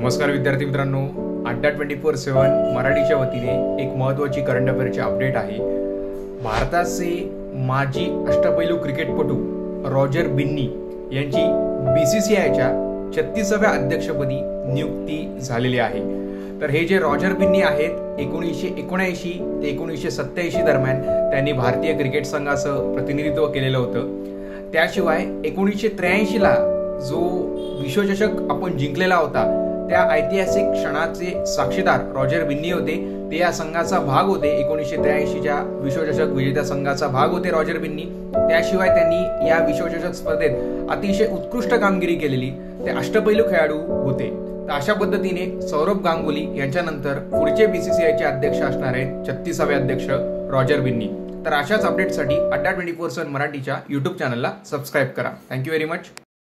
नमस्कार विद्यार्थी मित्रांनो, अड्डा 24/7 मराठीच्या वतीने एक महत्त्वाची करंट अफेअरची अपडेट आहे। भारताचे माजी अष्टपैलू क्रिकेटपटू रॉजर बिन्नी यांची BCCIच्या 36व्या अध्यक्षपदी नियुक्ती झालेली आहे। तर हे जे रॉजर बिन्नी आहेत 1979 ते 1987 दरम्यान त्यांनी भारतीय क्रिकेट संघाचं प्रतिनिधित्व केलेलं होतं। त्याशिवाय 1983 ला जो विश्वचषक आपण जिंकलेला होता त्या ऐतिहासिक क्षणाचे साक्षीदार रॉजर बिन्नी होते। ते या संघाचा भाग होते। 1983च्या विश्वचषक विजेत्या संघाचा भाग होते रॉजर बिन्नी। त्याशिवाय त्यांनी या विश्वचषक स्पर्धेत अतिशय उत्कृष्ट कामगिरी केलेली ते अष्टपैलू खेळाडू होते। तर अशा पद्धतीने सौरभ गांगुली यांच्यानंतर पुढचे BCCIचे अध्यक्ष असणार आहेत 36वे अध्यक्ष रॉजर बिन्नी। तर अशाच अपडेटसाठी अड्डा 24/7 मराठीच्या YouTube चॅनलला सबस्क्राइब करा। Thank you very much.